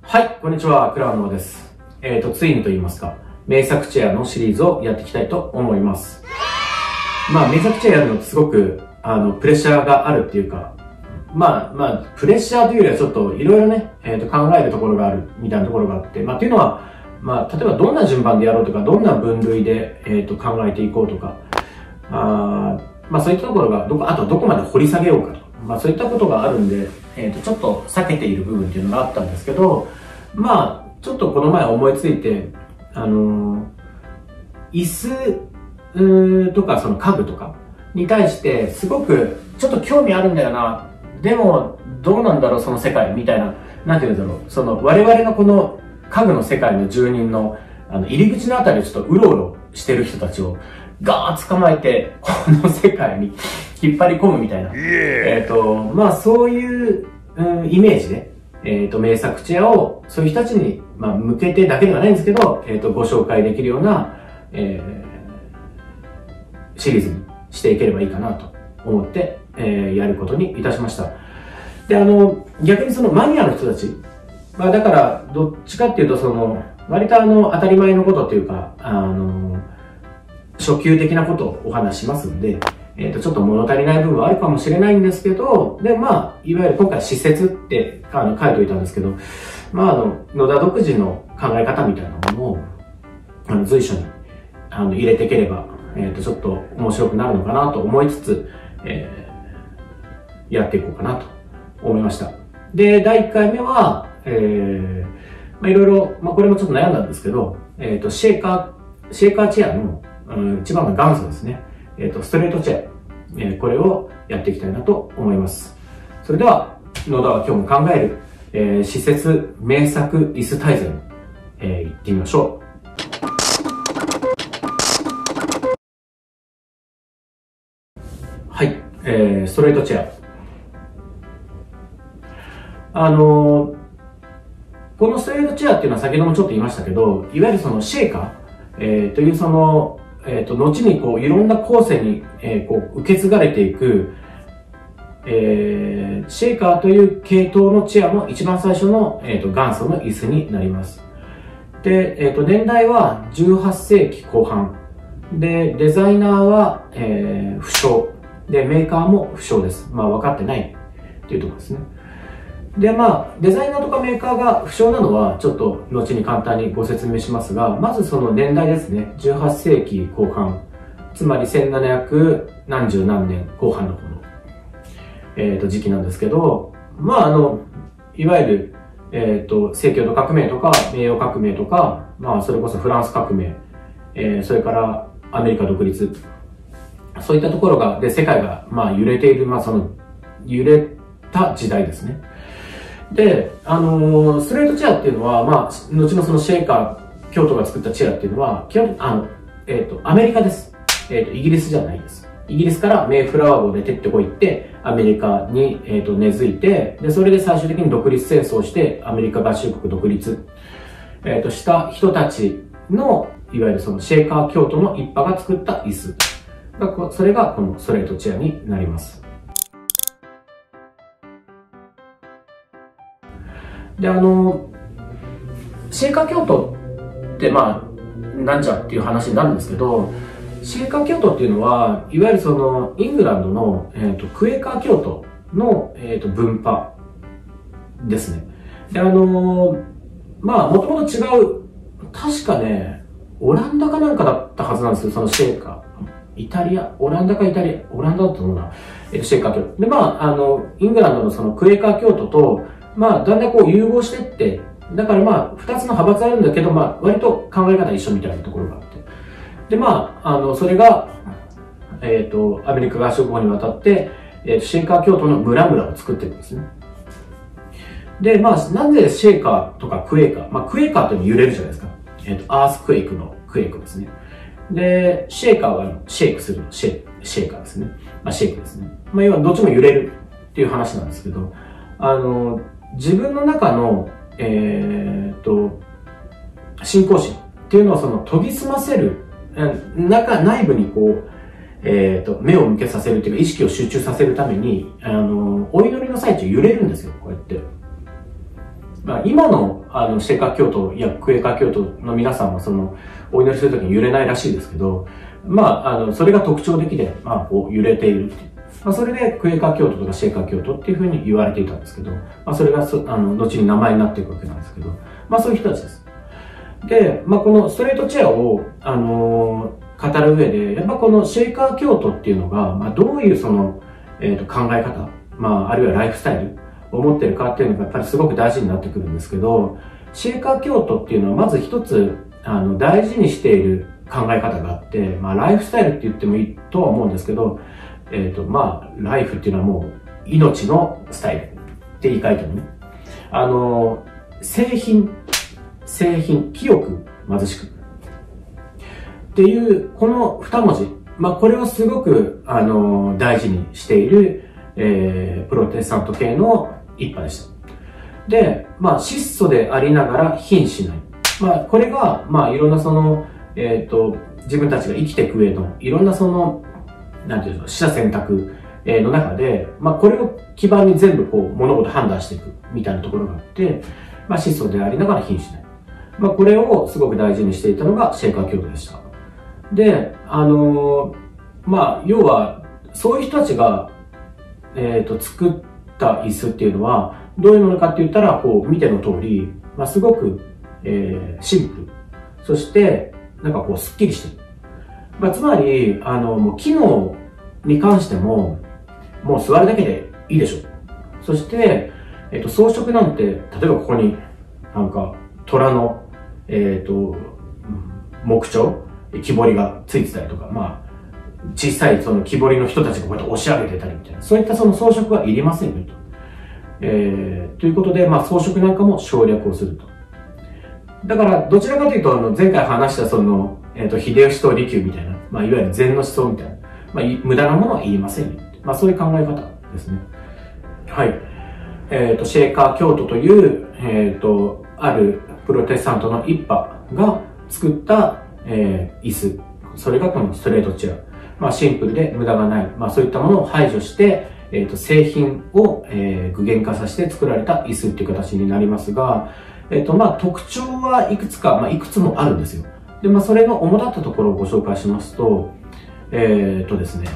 はい、こんにちは、クラウノです。ついにと言いますか、名作チェアのシリーズをやっていきたいと思います。名作チェアやるのってすごく、プレッシャーがあるっていうか、プレッシャーというよりはちょっといろいろね、考えるところがあるみたいなところがあって、っていうのは、例えばどんな順番でやろうとか、どんな分類で、考えていこうとか、そういったところが、あとどこまで掘り下げようかと。そういったことがあるんで、ちょっと避けている部分っていうのがあったんですけど、ちょっとこの前思いついて、椅子とかその家具とかに対してすごくちょっと興味あるんだよな。でもどうなんだろうその世界みたいな、なんていうんだろう。その我々のこの家具の世界の住人の入り口のあたりをちょっとうろうろしてる人たちをガーッ捕まえてこの世界に引っ張り込むみたいな。そういう、イメージで、名作チェアをそういう人たちに、向けてだけではないんですけど、ご紹介できるような、シリーズにしていければいいかなと思って、やることにいたしました。で、逆にそのマニアの人たち、だからどっちかっていうとその割と当たり前のことっていうか、初級的なことをお話しますんで、ちょっと物足りない部分はあるかもしれないんですけど、で、いわゆる今回施設って書いておいたんですけど、野田独自の考え方みたいなものを、随所に、入れていければ、ちょっと面白くなるのかなと思いつつ、やっていこうかなと思いました。で、第1回目は、いろいろ、これもちょっと悩んだんですけど、シェーカーチェアの、一番の元祖ですね。ストレートチェア、これをやっていきたいなと思います。それでは、野田は今日も考える、施設名作椅子大全、行ってみましょう。はい、ストレートチェア。このストレートチェアっていうのは先ほどもちょっと言いましたけど、いわゆるそのシェーカー、というその、後にこういろんな後世に、こう受け継がれていく、シェーカーという系統のチェアの一番最初の、元祖の椅子になります。で、年代は18世紀後半。で、デザイナーは、不詳。で、メーカーも不詳です。分かってないっていうところですね。で、デザイナーとかメーカーが不詳なのは、ちょっと後に簡単にご説明しますが、まずその年代ですね。18世紀後半。つまり1700何十何年後半のこの、時期なんですけど、いわゆる、正教徒革命とか、名誉革命とか、それこそフランス革命、それからアメリカ独立。そういったところが、で、世界が、揺れている、その、揺れた時代ですね。で、ストレートチェアっていうのは、後のそのシェーカー、京都が作ったチェアっていうのは、基本アメリカです。イギリスじゃないです。イギリスからメイフラワー号でてってこいって、アメリカに、根付いて、で、それで最終的に独立戦争をして、アメリカ合衆国独立、した人たちの、いわゆるそのシェーカー京都の一派が作った椅子。それがこのストレートチェアになります。で、シェーカー京都ってなんじゃっていう話になるんですけど、シェーカー京都っていうのは、いわゆるその、イングランドの、クエーカー京都の、分派ですね。で、もともと違う、確かね、オランダかなんかだったはずなんですよ、そのシェーカー。オランダだと思うな。シェーカー京都。で、イングランドのそのクエーカー京都と、だんだんこう融合してって、だから二つの派閥あるんだけど、割と考え方一緒みたいなところがあって。で、それが、アメリカ合衆国に渡って、シェーカー京都の村々を作ってるんですね。で、なぜシェーカーとかクエーカー、クエーカーっていうの揺れるじゃないですか。アースクエイクのクエイクですね。で、シェーカーはシェイクするシェーカーですね。シェイクですね。要はどっちも揺れるっていう話なんですけど、自分の中の、信仰心っていうのをその研ぎ澄ませる、内部にこう、目を向けさせるっていうか意識を集中させるために、お祈りの最中揺れるんですよ、こうやって。 まあ、今の、シェーカー教徒やクエーカー教徒の皆さんは、お祈りするときに揺れないらしいですけど、まあ、それが特徴的で、まあ、こう、揺れているっていう。まあ、それで、クエーカー教徒とかシェーカー教徒っていうふうに言われていたんですけど、まあ、それが後に名前になっていくわけなんですけど、まあ、そういう人たちです。で、まあ、このストレートチェアを、語る上で、やっぱこのシェーカー教徒っていうのが、まあ、どういう考え方、まあ、あるいはライフスタイルを持ってるかっていうのがやっぱりすごく大事になってくるんですけど、シェーカー教徒っていうのはまず一つ、大事にしている考え方があって、まあ、ライフスタイルって言ってもいいとは思うんですけど、まあ、ライフっていうのはもう、命のスタイルって言い換えてもね。製品、清く貧しく。っていう、この二文字。まあ、これをすごく、大事にしている、プロテスタント系の一派でした。で、まあ、質素でありながら貧しない。まあ、これが、まあ、いろんな自分たちが生きていく上の、いろんななんていうの、取捨選択の中で、まあ、これを基盤に全部こう、物事判断していくみたいなところがあって、まあ、質素でありながら貧しない。まあ、これをすごく大事にしていたのがシェーカー教徒でした。で、まあ、要は、そういう人たちが、作った椅子っていうのは、どういうものかって言ったら、こう、見ての通り、まあ、すごく、シンプル。そして、なんかこう、スッキリしてる。まあ、つまり、もう機能に関しても、もう座るだけでいいでしょう。そして、装飾なんて、例えばここに、なんか、虎の、木彫、木彫りがついてたりとか、まあ、小さい木彫りの人たちがこうやって押し上げてたりみたいな、そういった装飾はいりませんよと。ということで、まあ、装飾なんかも省略をすると。だから、どちらかというと、前回話した秀吉と利休みたいな、まあ、いわゆる禅の思想みたいな、まあ、無駄なものはいりませんよ。まあ、そういう考え方ですね。はい。シェーカー教徒という、あるプロテスタントの一派が作った、椅子。それがこのストレートチェア。まあ、シンプルで無駄がない。まあ、そういったものを排除して、製品を、具現化させて作られた椅子っていう形になりますが、まあ、特徴はいくつか、まあ、いくつもあるんですよ。で、まあ、それの主だったところをご紹介しますと、ですね。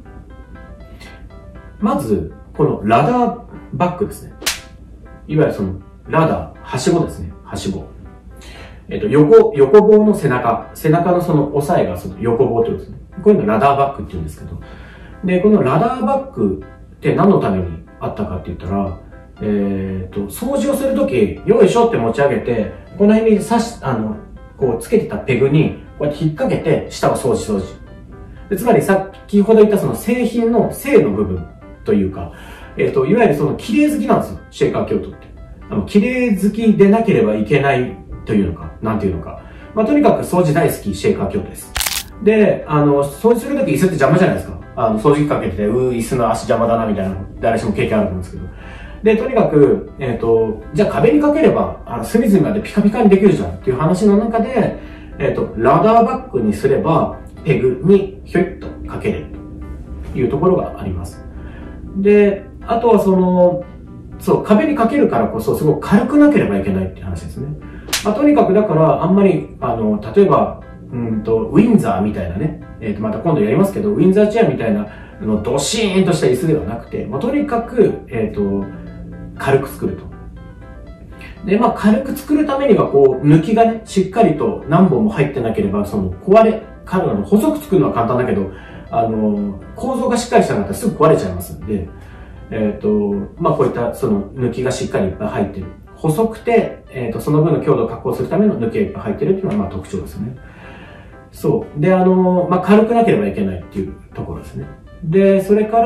まず、このラダーバッグですね。いわゆるラダー、はしごですね。はしご。横棒の背中の押さえが横棒というですね。こういうのラダーバッグって言うんですけど。で、このラダーバッグって何のためにあったかって言ったら、掃除をするとき、よいしょって持ち上げて、この辺にこうつけてたペグに、こうやって引っ掛けて、下を掃除。でつまり先ほど言った製品の正の部分というか、いわゆる綺麗好きなんですよ。シェーカー教徒って。綺麗好きでなければいけないというのか、なんていうのか。まあ、とにかく掃除大好きシェーカー教徒です。で、掃除するとき椅子って邪魔じゃないですか。掃除機かけてて、椅子の足邪魔だなみたいな、誰しも経験あると思うんですけど。で、とにかく、じゃあ壁にかければ、隅々までピカピカにできるじゃんっていう話の中で、ラダーバッグにすれば、ペグにひょいっとかけれるというところがあります。で、あとは壁にかけるからこそ、すごく軽くなければいけないっていう話ですね。まあ、とにかくだから、あんまり、例えば、ウィンザーみたいなね、また今度やりますけど、ウィンザーチェアみたいな、ドシーンとした椅子ではなくて、まあ、とにかく、軽く作ると。で、まあ、軽く作るためには、抜きがね、しっかりと何本も入ってなければ、細く作るのは簡単だけど、構造がしっかりしたのだったらすぐ壊れちゃいますんで、まあ、こういった、抜きがしっかりいっぱい入ってる。細くて、その分の強度を確保するための抜きがいっぱい入ってるっていうのは、まあ、特徴ですね。そう。で、まあ、軽くなければいけないっていうところですね。で、それから、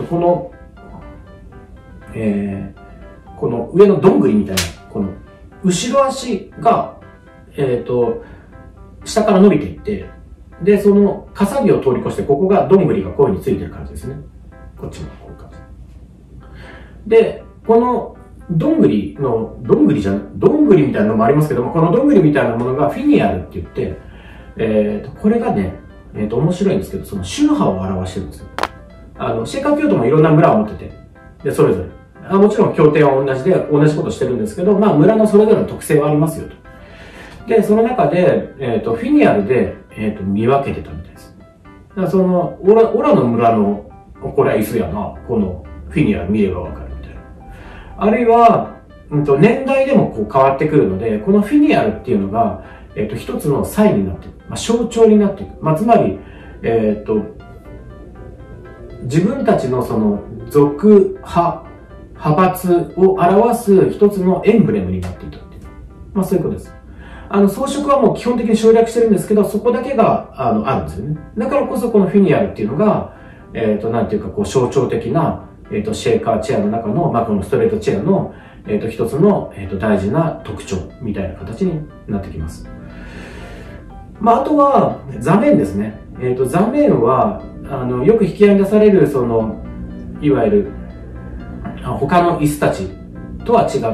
この上のどんぐりみたいな、この後ろ足が、下から伸びていって、で、かさびを通り越して、ここがどんぐりがこういう風についてる感じですね。こっちもこういう感じ。で、このどんぐりみたいなのもありますけども、このどんぐりみたいなものがフィニアルって言って、これがね、面白いんですけど、宗派を表してるんですよ。シェーカー教徒もいろんな村を持ってて、で、それぞれ。 もちろん協定は同じで、同じことしてるんですけど、まあ、村のそれぞれの特性はありますよと。で、その中で、フィニアルで、見分けてたみたいです。だからその、オラの村の、これは椅子やな、このフィニアル見ればわかるみたいな。あるいは、年代でもこう変わってくるので、このフィニアルっていうのが、一つのサインになっていく。まあ、象徴になっていく。まあ、つまり、自分たちのその、族派、派閥を表す一つのエンブレムになっていたっていう。まあ、そういうことです。装飾はもう基本的に省略してるんですけど、そこだけが、あるんですよね。だからこそこのフィニアルっていうのが、なんていうか、こう、象徴的な、シェーカーチェアの中の、まあ、このストレートチェアの、一つの、大事な特徴みたいな形になってきます。まあ、あとは、座面ですね。座面は、よく引き合いに出される、その、いわゆる、他の椅子たちとは違って、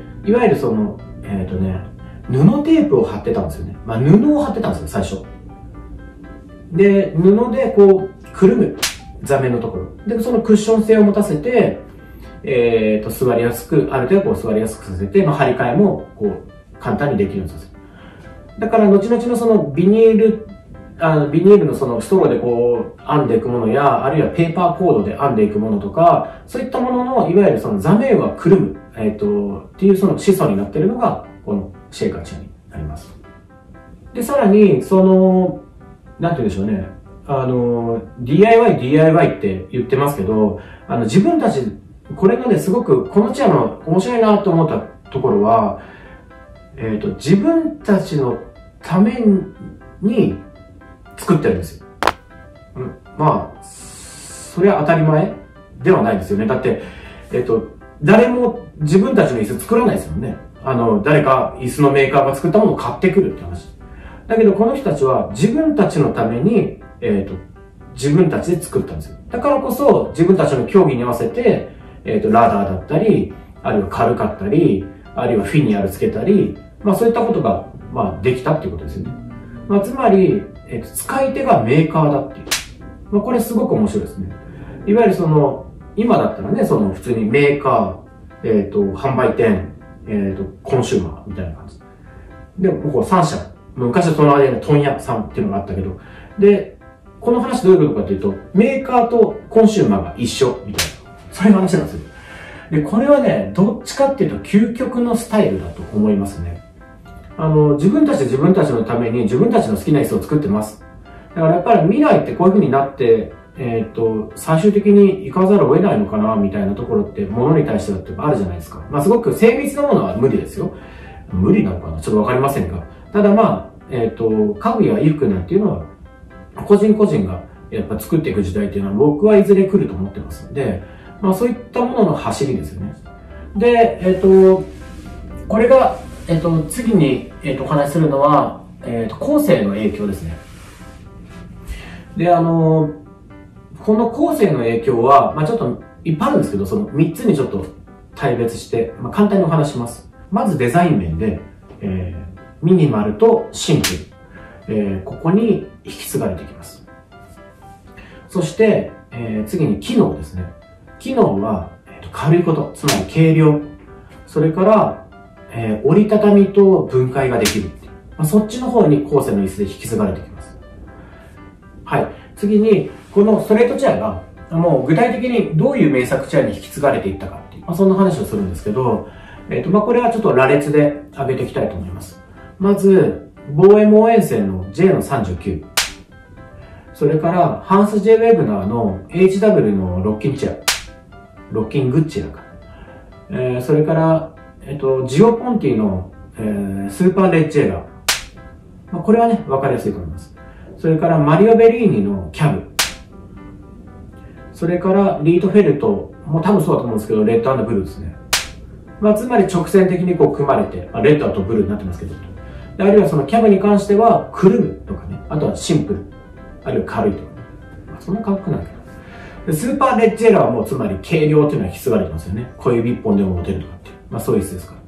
いわゆるその、布テープを貼ってたんですよね。まあ、布を貼ってたんですよ、最初。で、布でこう、くるむ。座面のところ。で、そのクッション性を持たせて、座りやすく、ある程度こう座りやすくさせて、まあ、張り替えも、こう、簡単にできるようにさせる。だから、後々のそのビニールのそのストローでこう、編んでいくものや、あるいはペーパーコードで編んでいくものとか、そういったものの、いわゆるその座面はくるむ、っていうその子孫になっているのが、このシェイカーチェアになります。で、さらに、その、なんて言うんでしょうね。DIY って言ってますけど、自分たち、これがね、すごく、このチェアの面白いなと思ったところは、自分たちのために作ってるんですよ。まあ、それは当たり前ではないですよね。だって、誰も自分たちの椅子作らないですよね。誰か椅子のメーカーが作ったものを買ってくるって話。だけど、この人たちは自分たちのために、自分たちで作ったんですよ。だからこそ、自分たちの競技に合わせて、ラダーだったり、あるいは軽かったり、あるいはフィニアルつけたり、まあそういったことが、まあできたっていうことですよね。まあつまり、使い手がメーカーだっていう。まあこれすごく面白いですね。いわゆるその、今だったらね、その普通にメーカー、販売店、コンシューマーみたいな感じ。で、もう3社。昔はその間に問屋さんっていうのがあったけど、で、この話どういうことかというと、メーカーとコンシューマーが一緒みたいな。そういう話なんですよ。で、これはね、どっちかっていうと究極のスタイルだと思いますね。自分たちで自分たちのために自分たちの好きな椅子を作ってます。だからやっぱり未来ってこういう風になって、最終的に行かざるを得ないのかな、みたいなところって、ものに対してだってあるじゃないですか。まあすごく精密なものは無理ですよ。無理なのかなちょっとわかりませんが。ただまあ、家具や衣服なんていうのは、個人個人がやっぱ作っていく時代っていうのは僕はいずれ来ると思ってますので、まあそういったものの走りですよね。で、これが、次に、お話しするのは、後世の影響ですね。で、この後世の影響は、まあちょっといっぱいあるんですけど、その3つにちょっと大別して、まあ簡単にお話します。まずデザイン面で、ミニマルとシンプル、ここに引き継がれてきます。そして、次に機能ですね。機能は、軽いこと、つまり軽量。それから、折りたたみと分解ができる。まあ、そっちの方に後世の椅子で引き継がれてきます。はい。次に、このストレートチェアが、もう具体的にどういう名作チェアに引き継がれていったかっていう、まあ、そんな話をするんですけど、まあ、これはちょっと羅列で挙げていきたいと思います。まず、防衛応援線の J の39。それから、ハンス・J・ウェグナーの HW のロッキンチェア。ロッキングッチェアか。それから、ジオポンティの、スーパーレッジェラー。まあ、これはね、わかりやすいと思います。それから、マリオ・ベリーニのキャブ。それから、リートフェルト。もう多分そうだと思うんですけど、レッド&ブルーですね。まあ、つまり直線的にこう組まれて、レッドとブルーになってますけど。あるいはそのキャブに関しては、くるむとかね。あとはシンプル。あるいは軽いとかね。まあ、そんな感覚なんだけど。スーパーレッジェラーはもうつまり軽量っていうのは引き継がれてますよね。小指一本でも持てるとかっていう。まあそういう椅子ですから。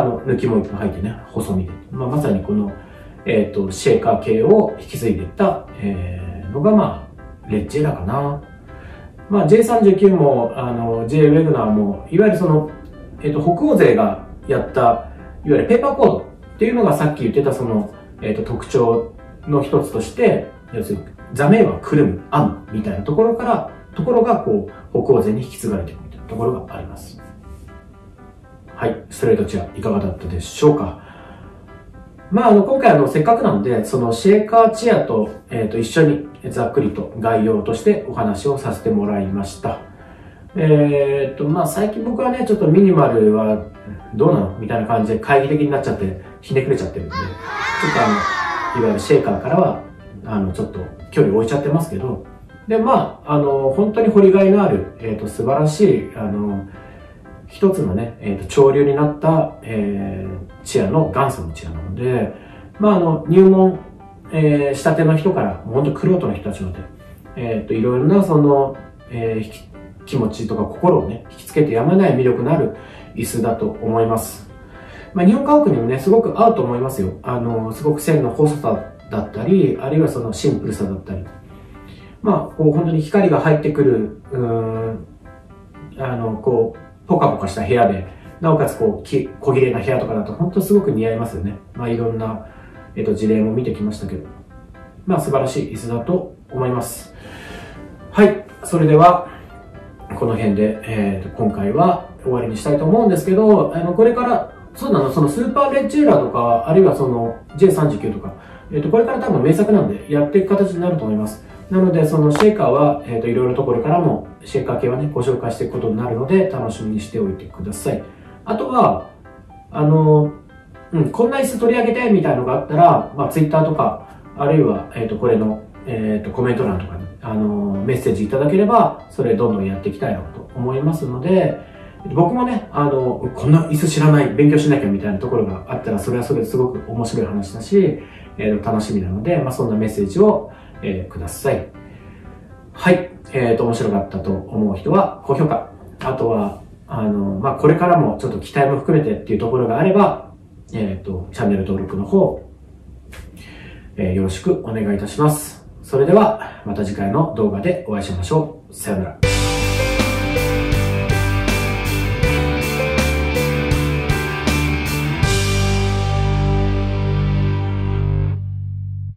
で、抜きもいっぱい入ってね、細身で。まあまさにこの、シェーカー系を引き継いでいった、のがまあ、レッジェラーかな。 まあ、J39 も、J ウェグナーも、いわゆるその、北欧勢がやった、いわゆるペーパーコードっていうのがさっき言ってたその、特徴の一つとして、要するに、座面はくるむ、編むみたいなところが、こう、北欧勢に引き継がれていくみたいなところがあります。はい、ストレートチェアいかがだったでしょうか。まあ、今回せっかくなので、そのシェーカーチェアと、一緒にざっくりと概要としてお話をさせてもらいました。まあ、最近僕はね、ちょっとミニマルはどうなのみたいな感じで懐疑的になっちゃって、ひねくれちゃってるんで、ちょっといわゆるシェーカーからは、ちょっと距離を置いちゃってますけど、で、まあ、本当に掘りがいのある、素晴らしい、一つのね、潮流になった、チェアの元祖のチェアなので、まあ、入門、したての人から、本当玄人の人たちまで、いろいろなその、気持ちとか心をね、引きつけてやまない魅力のある椅子だと思います。まあ、日本家屋にもね、すごく合うと思いますよ。すごく線の細さだったり、あるいはそのシンプルさだったり。まあ、こう本当に光が入ってくる、こう、ポカポカした部屋で、なおかつこう、小綺麗な部屋とかだと本当すごく似合いますよね。まあ、いろんな、事例も見てきましたけど。まあ、素晴らしい椅子だと思います。はい。それでは、この辺で、今回は終わりにしたいと思うんですけど、これから、そうなの、そのスーパーレッジューラーとか、あるいはその J39 とか、これから多分名作なんでやっていく形になると思います。なので、そのシェーカーは、いろいろとこれからも、シェーカー系はね、ご紹介していくことになるので、楽しみにしておいてください。あとは、こんな椅子取り上げて、みたいなのがあったら、まあ、Twitter とか、あるいは、これの、コメント欄とかに、メッセージいただければ、それどんどんやっていきたいなと思いますので、僕もね、こんな椅子知らない、勉強しなきゃみたいなところがあったら、それはそれですごく面白い話だし、楽しみなので、まあ、そんなメッセージを、ください。はい。面白かったと思う人は高評価。あとは、まあ、これからもちょっと期待も含めてっていうところがあれば、チャンネル登録の方、よろしくお願いいたします。それでは、また次回の動画でお会いしましょう。さよなら。